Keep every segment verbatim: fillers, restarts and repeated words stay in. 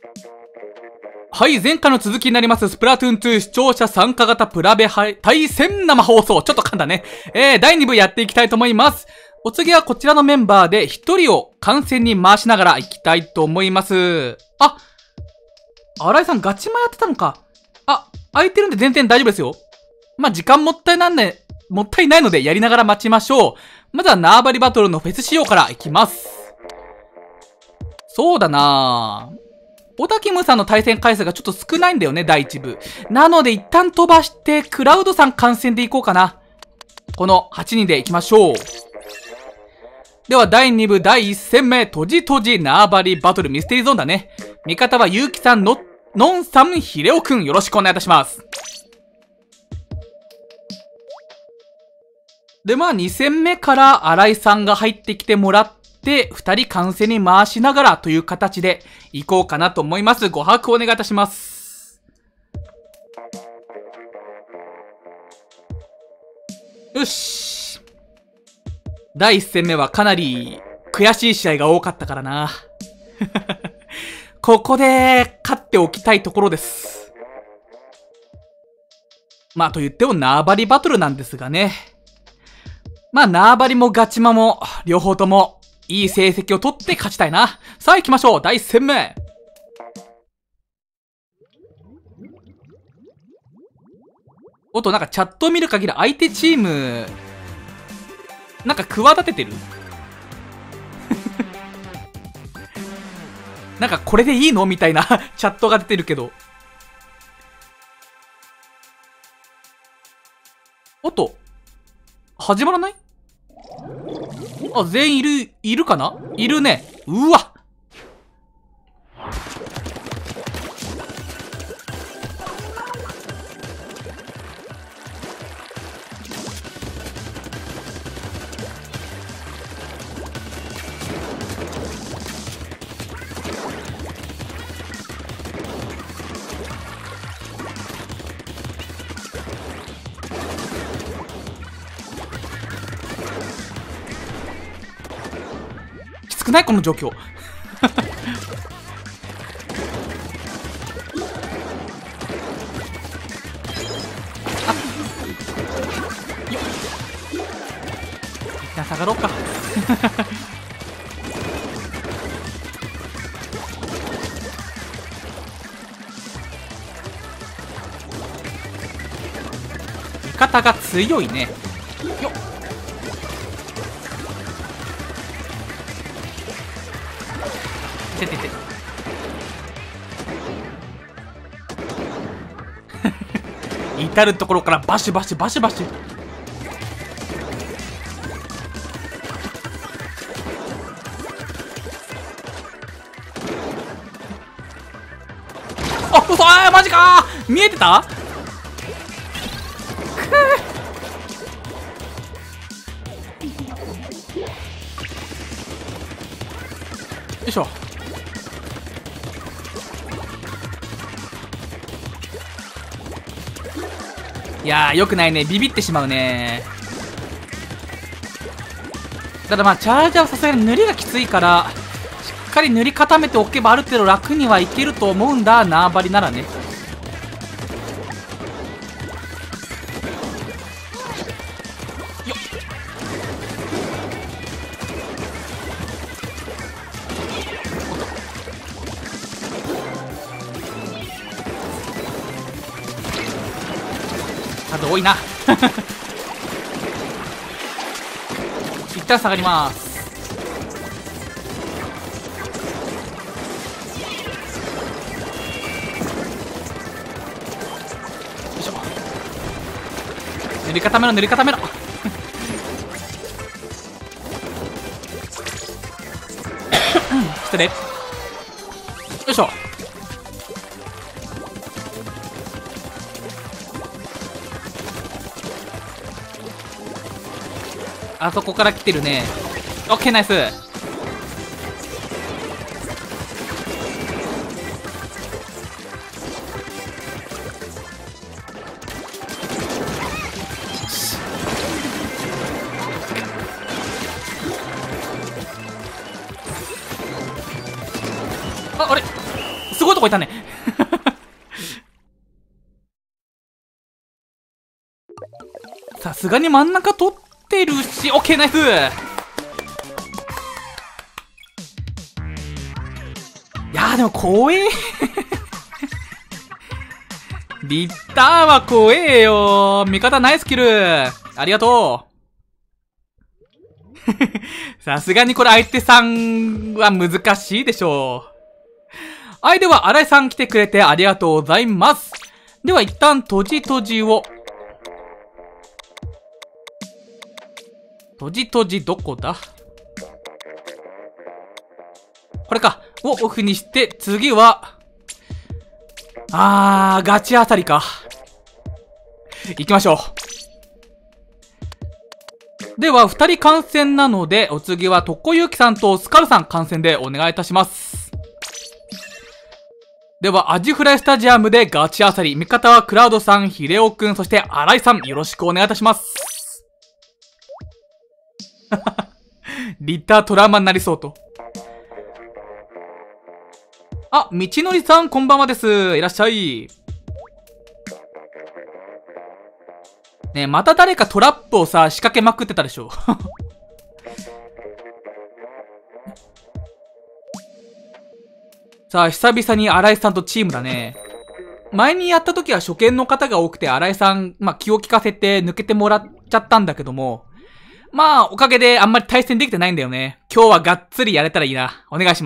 はい、前回の続きになります。スプラトゥーンツー視聴者参加型プラベハイ対戦生放送。ちょっと噛んだね。えー、だいに部やっていきたいと思います。お次はこちらのメンバーでひとりを観戦に回しながら行きたいと思います。あ、新井さんガチマやってたのか。あ、空いてるんで全然大丈夫ですよ。まあ、時間もったいなんで、もったいないのでやりながら待ちましょう。まずは縄張りバトルのフェス仕様から行きます。そうだなぁ。オタキムさんの対戦回数がちょっと少ないんだよね、だいいち部。なので一旦飛ばして、クラウドさん観戦でいこうかな。このはちにんでいきましょう。ではだいに部だいいち戦目、とじとじ縄張りバトルミステリーゾーンだね。味方はゆうきさんの、のんさん、ひれおくん、よろしくお願いいたします。で、まあに戦目から新井さんが入ってきてもらって、で、二人観戦に回しながらという形で行こうかなと思います。ご把握お願いいたします。よし。だいいち戦目はかなり悔しい試合が多かったからな。ここで勝っておきたいところです。まあと言っても縄張りバトルなんですがね。まあ縄張りもガチマも両方ともいい成績を取って勝ちたいな。さあ行きましょう。だいいち戦目。おっと、なんかチャットを見る限り相手チーム、なんか企ててるなんかこれでいいのみたいなチャットが出てるけど。おっと、始まらない？あ、全員いる、いるかないるね。うわ少ないこの状況一旦下がろうか味方が強いね。よっ、ててて至るところからバシバシバシバシ。あ、嘘、あーマジかー、見えてた。よいしょ。いやー、よくないね。ビビってしまうね。ただまあ、チャージャーはさすがに塗りがきついから、しっかり塗り固めておけばある程度楽にはいけると思うんだ、縄張りならね。よっ。数多いな一旦下がります。よいしょ。塗り固めろ塗り固めろ失礼。よいしょ。あそこから来てるね。オッケー、ナイス。あ、あれすごいとこいたね。さすがに真ん中取ってるし、オッケーナイス。いやーでも怖え。リッターは怖えよ。味方ナイスキル。ありがとう。さすがにこれ相手さんは難しいでしょう。はい、では、新井さん来てくれてありがとうございます。では、一旦、閉じ閉じを。閉じ閉じどこだ？これか。をオフにして、次は、あー、ガチあたりか。行きましょう。では、二人観戦なので、お次は、とこゆきさんとスカルさん観戦でお願いいたします。では、アジフライスタジアムでガチあさり。味方はクラウドさん、ヒレオくん、そして新井さん、よろしくお願いいたします。リッタートラウマになりそうと。あ、道のりさん、こんばんはです。いらっしゃい。ねえ、また誰かトラップをさ、仕掛けまくってたでしょ。さあ、久々に新井さんとチームだね。前にやった時は初見の方が多くて、新井さん、まあ、気を利かせて抜けてもらっちゃったんだけども、まあ、おかげであんまり対戦できてないんだよね。今日はがっつりやれたらいいな。お願いします。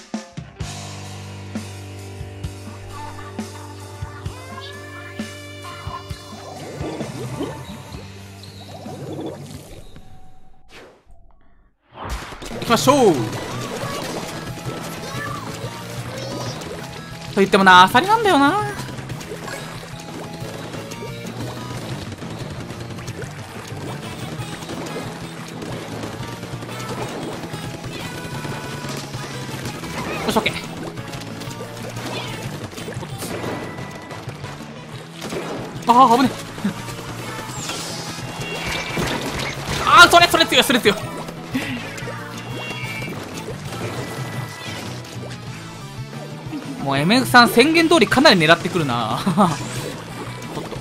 行きましょう。と言ってもな、アサリなんだよな。よし、オッケー。ああ、危ねえ。ああ、それそれ強い、それ強い。もう エムエフ さん宣言通りかなり狙ってくるな。おっと、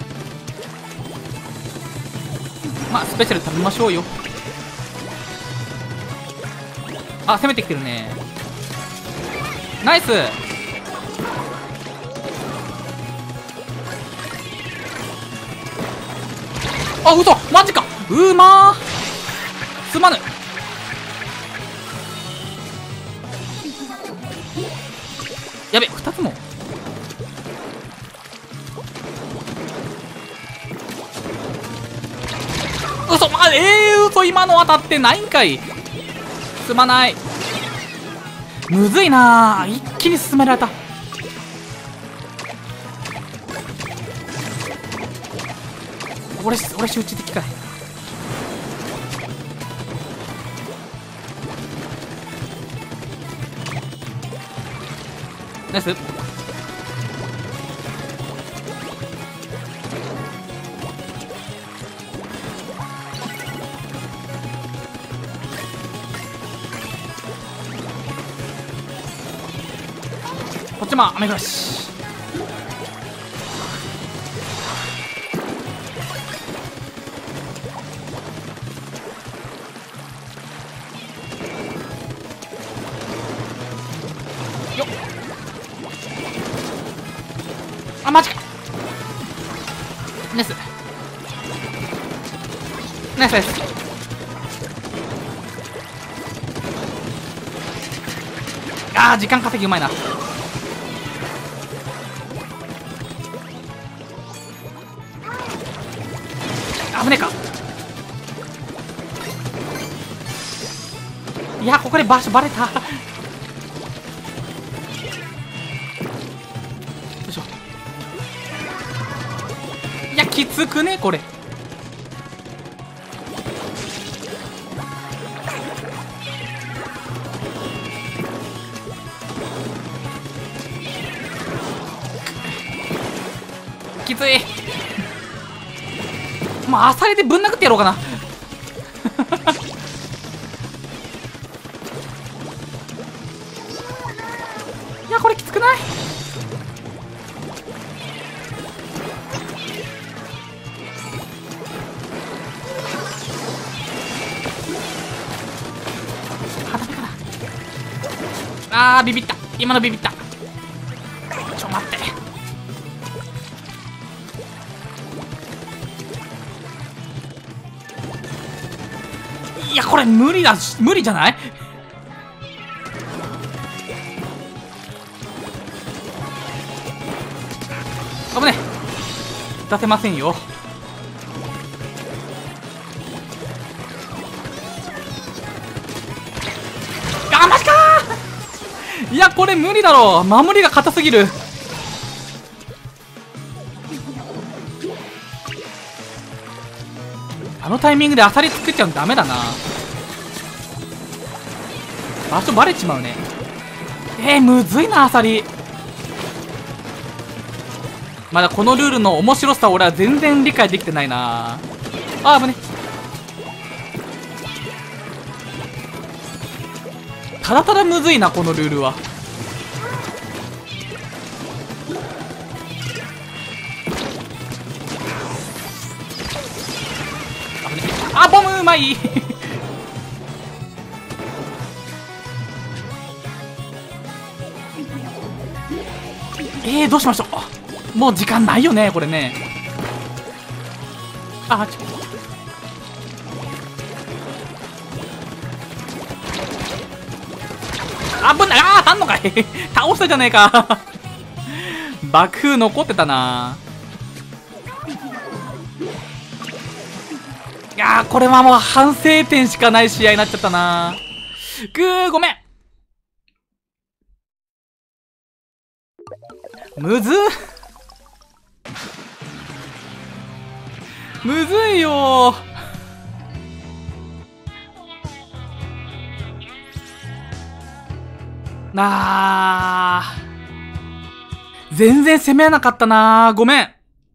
まあスペシャル食べましょうよ。あ、攻めてきてるね。ナイス。あ、嘘、マジか。うーまー、すまぬ。やべ、二つも。嘘、ま、えー、嘘、今の当たってないんかい。すまない。むずいなー、一気に進められた。俺、俺集中的かい。ナイス。こっちも雨降らし。よっ、あ、マジか。ナイスナイスナイス。あー、時間稼ぎうまいな。危ねえか。いや、ここで場所バレた。よいしょ。いや、きつくねこれ。きつい。もうアサリでぶん殴ってやろうかな。いや、これきつあー、ビビった。今のビビった。ちょ、待って。いや、これ無理だし、無理じゃない？危ねえ。出せませんよ。あ、マジかー。いや、これ無理だろう。守りが硬すぎる。あのタイミングでアサリ作っちゃうのダメだな。場所バレちまうね。えー、むずいな、アサリ。まだこのルールの面白さ俺は全然理解できてないな。あー、危ね。ただただむずいな、このルールは。あ、ボムうまいえー、どうしましょう。もう時間ないよね、これね。あ、ちょ危ない。あー、足んのかい倒したじゃねえか爆風残ってたな。いやー、これはもう反省点しかない試合になっちゃったな。ぐー、ごめん。むずっむずいよー。なあ、全然攻めなかったなー。ごめん。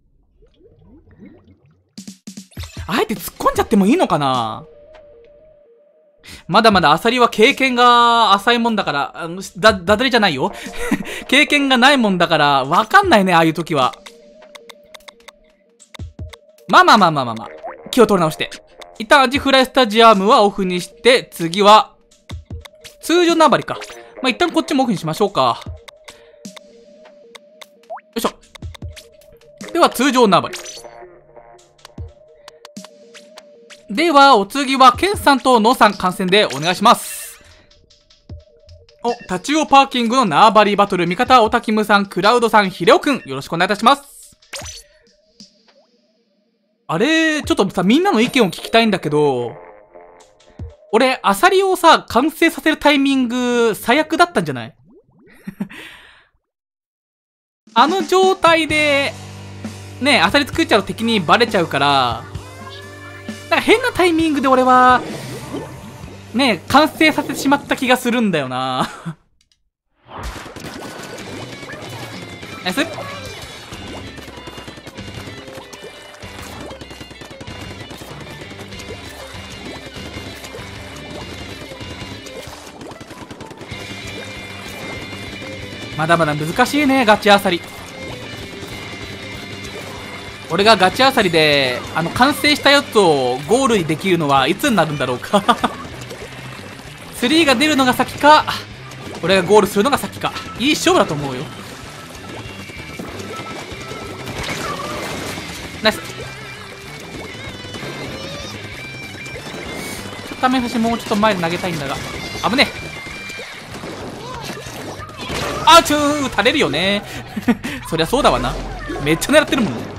あえて突っ込んじゃってもいいのかな。まだまだアサリは経験が浅いもんだから、あのだ、だだれじゃないよ。経験がないもんだから、わかんないね、ああいう時は。まあまあまあまあまあまあ。気を取り直して。一旦アジフライスタジアムはオフにして、次は、通常縄張りか。まあ一旦こっちもオフにしましょうか。よいしょ。では通常縄張り。では、お次は、ケンさんとノーさん観戦でお願いします。お、タチウオパーキングの縄張りバトル、味方、オタキムさん、クラウドさん、ヒレオくん、よろしくお願いいたします。あれ、ちょっとさ、みんなの意見を聞きたいんだけど、俺、アサリをさ、完成させるタイミング、最悪だったんじゃないあの状態で、ね、アサリ作っちゃうと敵にバレちゃうから、なんか変なタイミングで俺は、ね、完成させてしまった気がするんだよな。ナイス。まだまだ難しいね、ガチアサリ。俺がガチアサリで、あの、完成したやつをゴールにできるのはいつになるんだろうか。スリーが出るのが先か、俺がゴールするのが先か。いい勝負だと思うよ。ナイス。ちょっと試しもうちょっと前で投げたいんだが。危ねえ。あーちゅー、撃たれるよね。そりゃそうだわな。めっちゃ狙ってるもんね。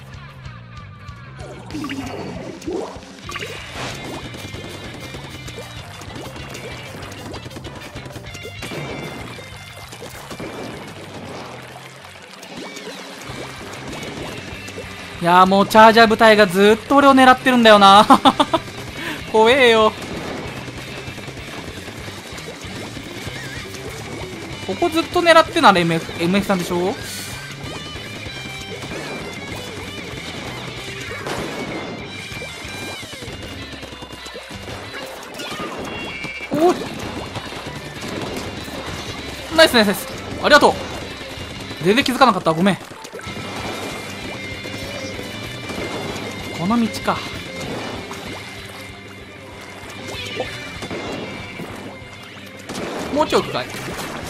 いやーもうチャージャー部隊がずっと俺を狙ってるんだよな。怖えよ。ここずっと狙ってなら エムエフ、エムエフ さんでしょ。おい、ナイスナイスナイス、ありがとう。全然気づかなかった、ごめん。この道か。もうちょい奥かい。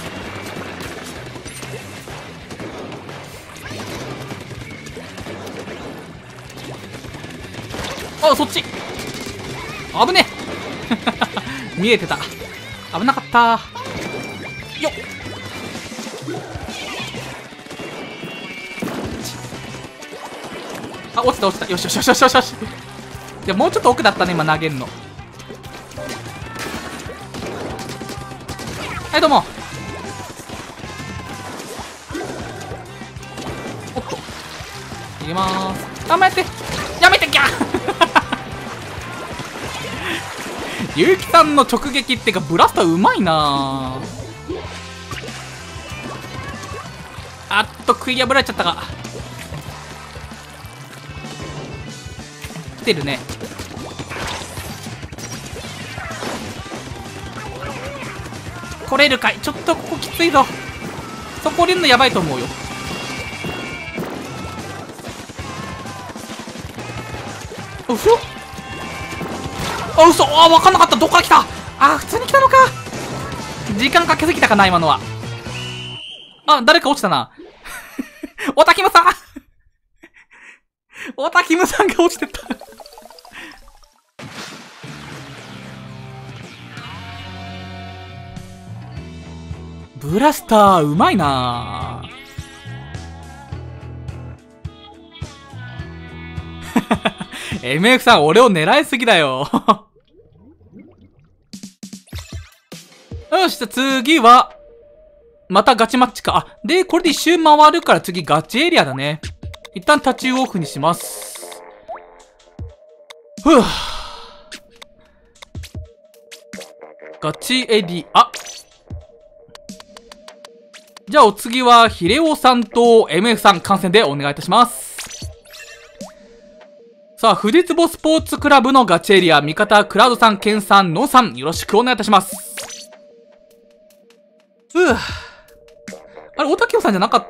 あ、そっち危ねえ見えてた。危なかったよっ。あ、落ちた落ちた。よしよしよしよしよしよし。いや、もうちょっと奥だったね、今投げんの。はい、どうも。おっと。いきまーす。あ、やめてやめてきゃゆうきさんの直撃ってか、ブラスターうまいなあ。あっと、食い破られちゃったか。来てるね。来れるかい。ちょっとここきついぞ。そこ降りるのやばいと思うよ。うそあ、嘘あ、分かんなかった。どっから来た。あ、普通に来たのか。時間かけすぎたかな、今のは。あ、誰か落ちたな。おたきむさんおたきむさんが落ちてった。ブラスターうまいなエムエフ さん、俺を狙いすぎだよよし、じゃあ次は、またガチマッチか。あ、で、これで一周回るから次ガチエリアだね。一旦タッチオフにします。ふぅ。ガチエリア。じゃあお次は、ヒレオさんと エムエフ さん観戦でお願いいたします。さあ、富士壺スポーツクラブのガチエリア、味方、クラウドさん、ケンさん、ノンさん、よろしくお願いいたします。ふぅ。あれ、オタキムさんじゃなかった？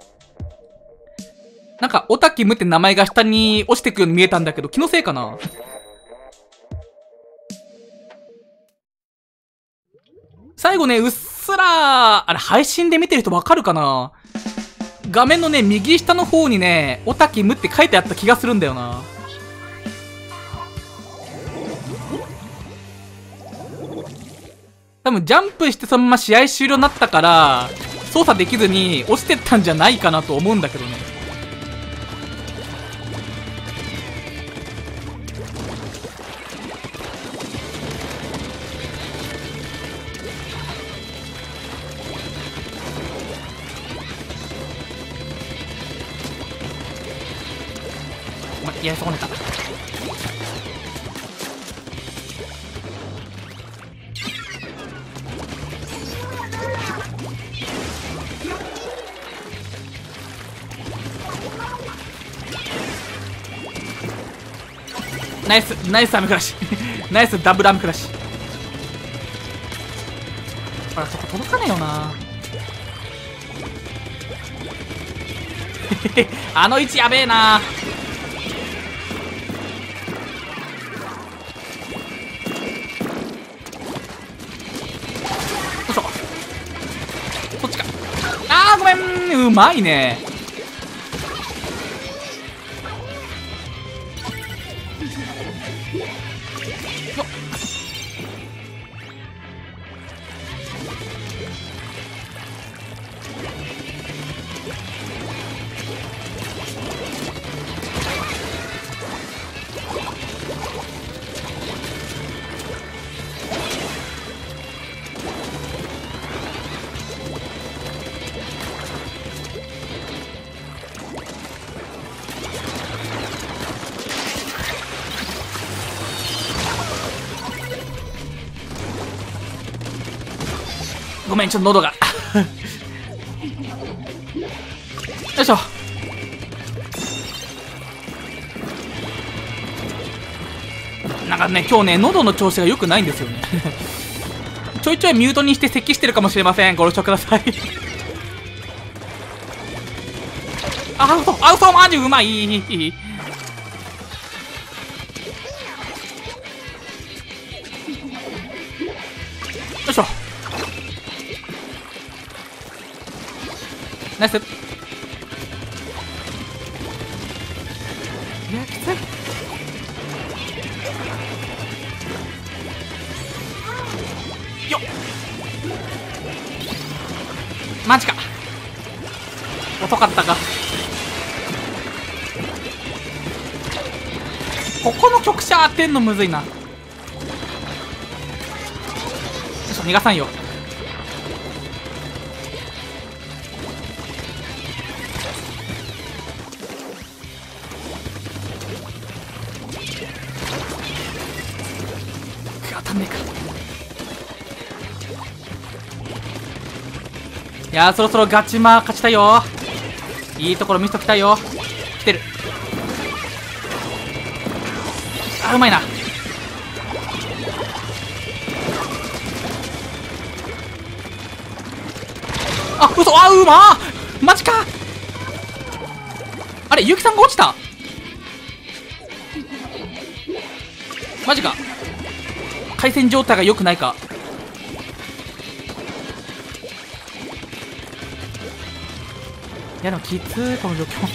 なんか、オタキムって名前が下に落ちてくように見えたんだけど、気のせいかな？最後ね、うっすら、あれ、配信で見てる人わかるかな？画面のね、右下の方にね、オタキムって書いてあった気がするんだよな。多分ジャンプしてそのまま試合終了になったから操作できずに落ちてったんじゃないかなと思うんだけどね。お前やり損ねた。ナイス、ナイスアメクラッシュナイスダブルアメクラッシュ。ほら、そこ届かねえよなあの位置やべえな。よいしょ。そっちか。あーごめん、うまいね。ごめん、ちょっと喉がよいしょ。なんかね、今日ね、喉の調子が良くないんですよねちょいちょいミュートにして咳してるかもしれません。ご了承くださいアウト、アウトマジうまい。よいしょ。ナイス。いや、きつい。 マジか。遅かったか。ここの局舎当てんのむずいな。よいしょ、逃がさんよ。当たんねえか。いやー、そろそろガチマー勝ちたいよ。いいところ見せときたいよ。来てる。あ、うまいな。あ、嘘。あ、うまー。マジか。あれ、ゆうきさんが落ちた。マジか。回線状態が良くないか。いやでもきつー、この状況。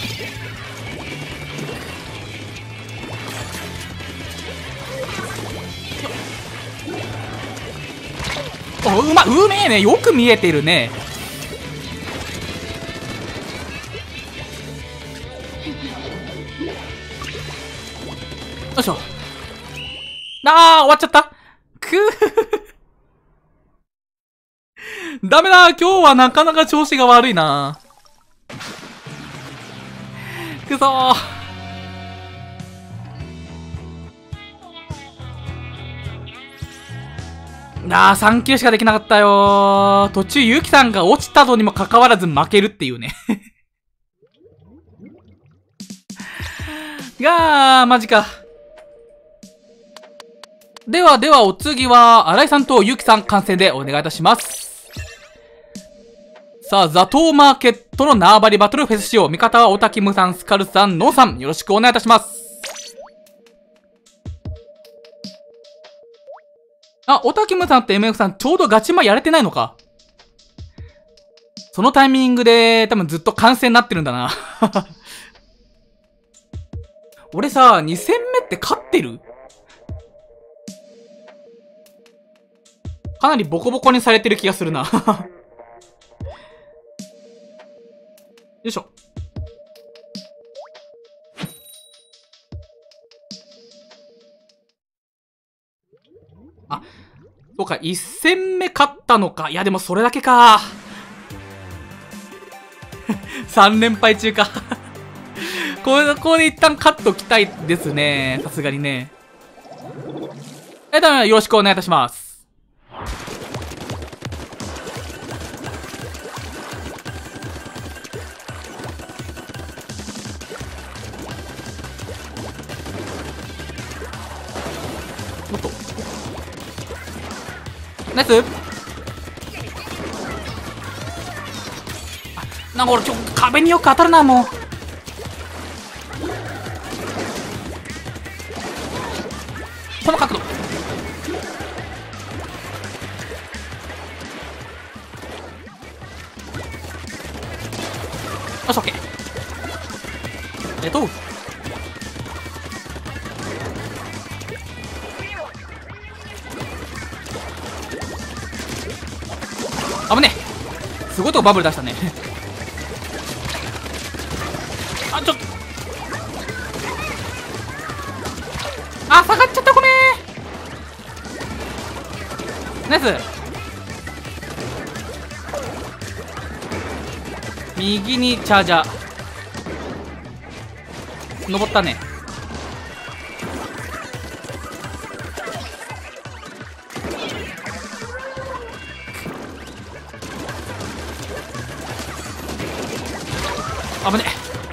お、うま、うめえね。よく見えてるね。よいしょ。あー、終わっちゃった。くーダメだ。今日はなかなか調子が悪いな。くそー。あー、さんキルしかできなかったよー。途中ゆきさんが落ちたのにもかかわらず負けるっていうね。いやー、マジか。ではではお次は、新井さんとゆきさん観戦でお願いいたします。さあ、ザトーマーケットの縄張りバトルフェス仕様。味方はオタキムさん、スカルさん、ノーさん。よろしくお願いいたします。あ、オタキムさんと エムエフ さん、ちょうどガチマやれてないのか。そのタイミングで、多分ずっと観戦になってるんだな。俺さ、に戦目って勝ってる？かなりボコボコにされてる気がするな。よいしょ。あ、そうか、いち戦目勝ったのか。いや、でもそれだけか。さん連敗中か。これ、ここで一旦勝っときたいですね。さすがにね。え、だめ、よろしくお願いいたします。おっと。ナイス。あ、なんか俺ちょ、壁によく当たるな、もう。この角度。よし、オッケー。えっと。危ねえ。すごいとこバブル出したね。あ、ちょっと。あ、下がっちゃった。ごめん。ナイス。右にチャージャー。登ったね。危ね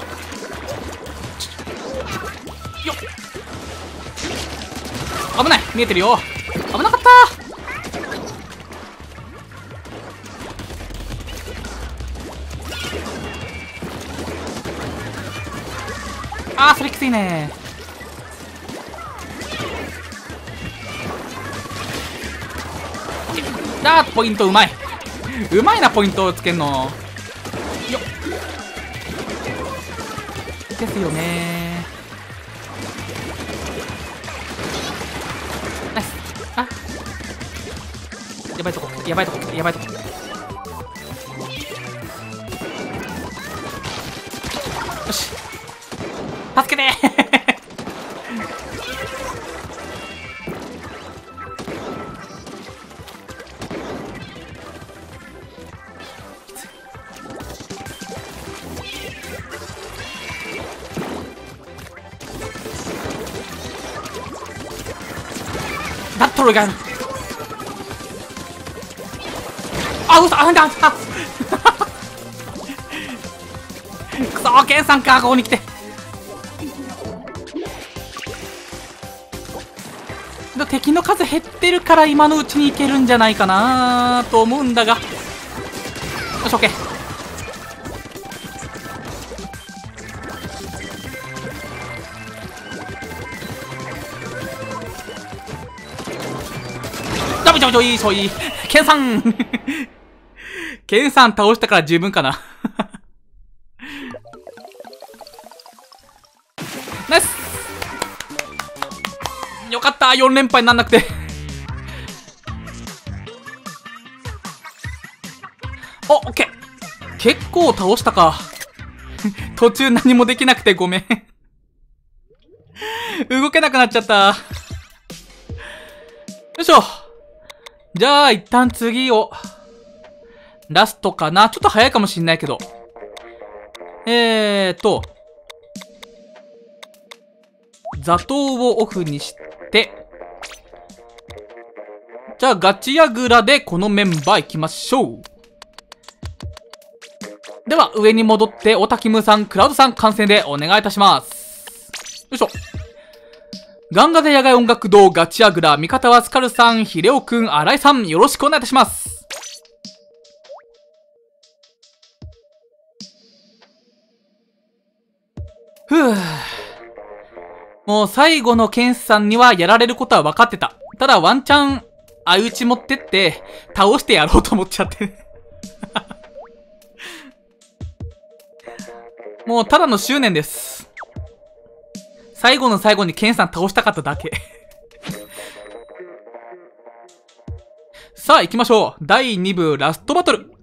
え。よっ。危ない。見えてるよ。危なかった。あー、それきついね。あー、ポイントうまい。うまいな、ポイントをつけんの。よっ。ですよねー。ナイス。あ、やばいとこ、やばいとこ、やばいとこ。 よし、助けてバットルがある。あ、うそ、あ、なんだ、あくそー、ケンさんか、ここに来て。敵の数減ってるから今のうちにいけるんじゃないかなと思うんだが。よし、オッケー。ダメダメダメ、いいそういい。ケンさんケンさん倒したから十分かなナイス。よかった、よん連敗になんなくてお、オッケー。結構倒したか途中何もできなくてごめん動けなくなっちゃった。よいしょ。じゃあ一旦次をラストかな。ちょっと早いかもしんないけど、えーと座頭をオフにして、じゃあガチヤグラでこのメンバー行きましょう。では上に戻ってオタキムさん、クラウドさん観戦でお願いいたします。よいしょ。ガンガゼ野外音楽堂ガチヤグラ、味方はスカルさん、ヒレオくん、新井さん、よろしくお願いいたします。ふぅ。もう最後のケンスさんにはやられることは分かってた。ただワンチャン相打ち持ってって倒してやろうと思っちゃってもうただの執念です。最後の最後にケンさん倒したかっただけさあ行きましょう。だいに部ラストバトル。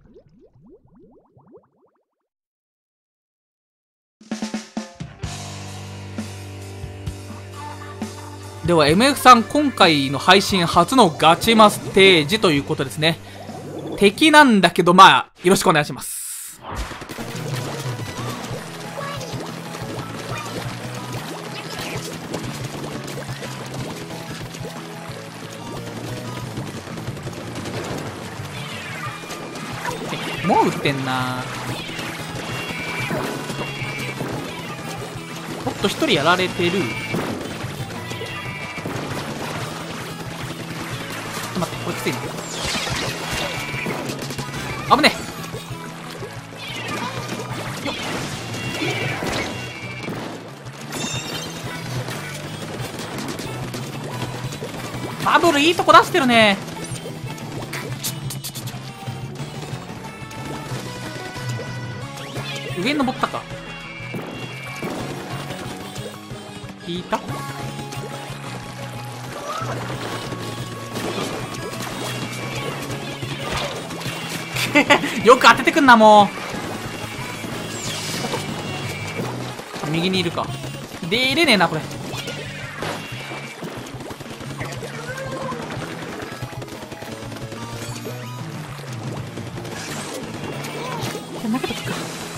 では エムエフ さん、今回の配信初のガチマステージということですね。敵なんだけど、まあよろしくお願いします。もう撃ってんな。おっと、一人やられてる。待って、これきついな。危ねえよっ。バブルいいとこ出してるね。上に登ったか。引いたよく当ててくんな、もう。右にいるか。出れねえな、これ。投げとくか。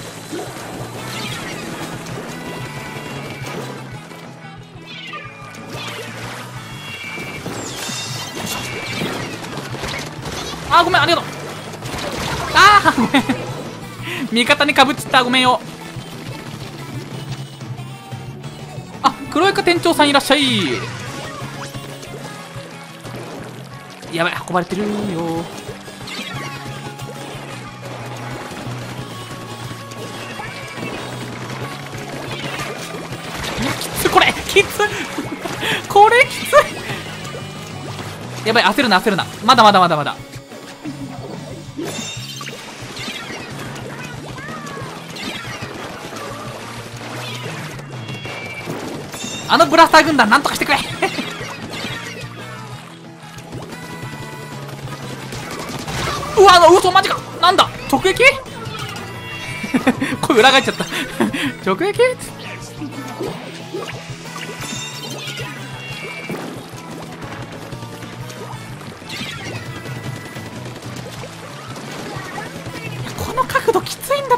あー、ごめん、ありがとう。あー、ごめん。味方にかぶっちった、ごめんよ。あ、黒イカ店長さんいらっしゃい。やばい、運ばれてるよ。いや、きつい、これきついこれきつい。やばい、焦るな焦るな。まだまだまだまだ。あのブラスター軍団なんとかしてくれうわ、あの嘘、マジか。なんだ直撃これ裏返っちゃった直撃この角度きついんだって。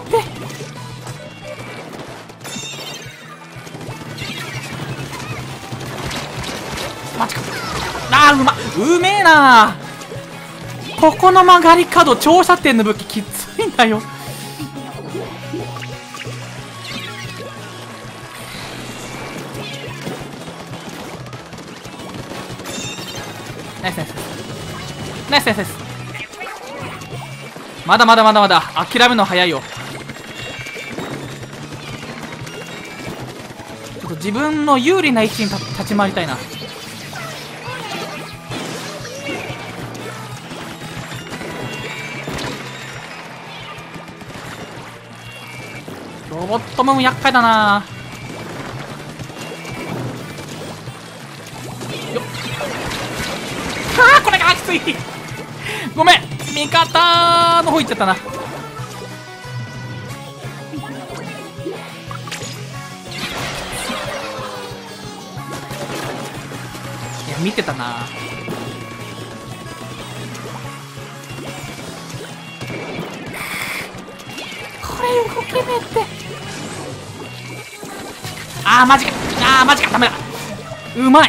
マジか。あーうまうめえなー。ここの曲がり角長射程の武器きついんだよ。ナイスナイスナイスナイスナイス。まだまだまだまだ諦めるの早いよ。ちょっと自分の有利な位置に立立ち回りたいな。ロボットムーン厄介だな。よっあーこれがきついごめん味方の方行っちゃったな。いや見てたな。これ動けねえって。あーマジかあーマジかダメだ。うまい。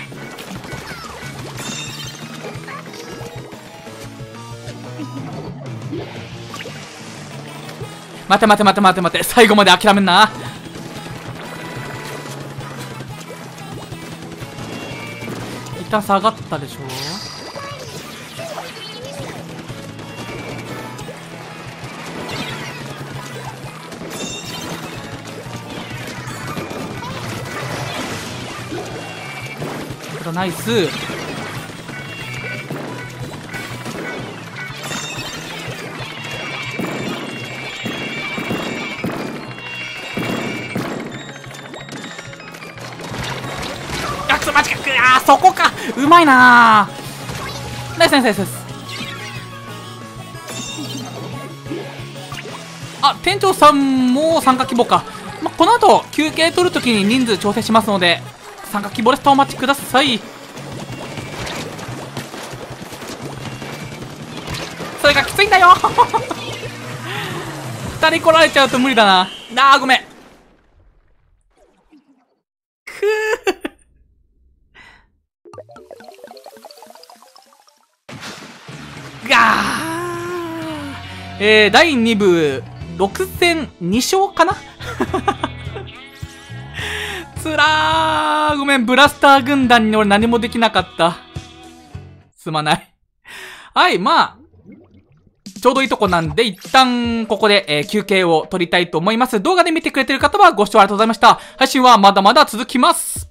待て待て待て待て待て最後まで諦めんな。一旦下がったでしょ。ナイス。あくそマジか。あーそこか。うまいなー。ナイスナイスナイスです。あ、店長さんも参加希望か。ま、この後休憩取るときに人数調整しますので参加希望ですとお待ちください。それがきついんだよ二人来られちゃうと無理だな。あーごめん。くーがーえー、だいに部ろく戦に勝かなつらーごめん。ブラスター軍団に俺何もできなかった。すまない。はい、まあちょうどいいとこなんで、一旦ここで、えー、休憩を取りたいと思います。動画で見てくれてる方はご視聴ありがとうございました。配信はまだまだ続きます。